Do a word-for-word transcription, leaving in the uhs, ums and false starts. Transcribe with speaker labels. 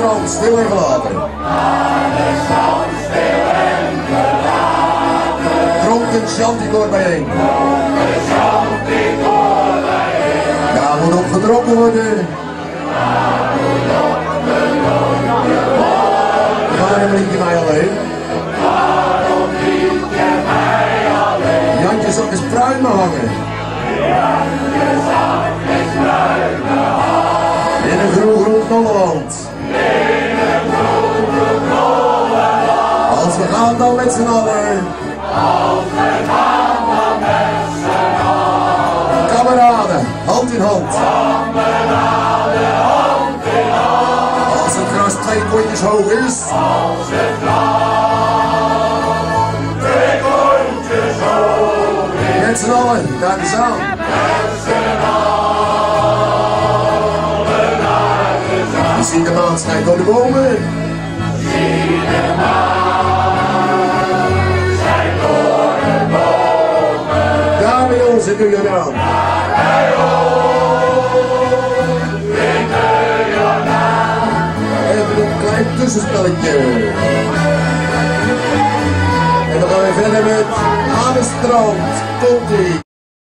Speaker 1: strand, stil en gelaten. Dronken chanticoor bijeen. Daar moet op gedronken worden. Waarom liet je mij alleen? Jantje zag eens pruimen hangen. In een groen groen knollenland. Als we gaan dan met z'n allen. Kameraden, hand in hand. Als het gras twee kontjes hoog is. Met z'n allen, kijk eens aan. Je ziet de maan schijnt door de bomen. Daar bij ons in de Jordaan. Even een klein tussenspelletje. En dan gaan we verder met aan het strand. Komt-ie.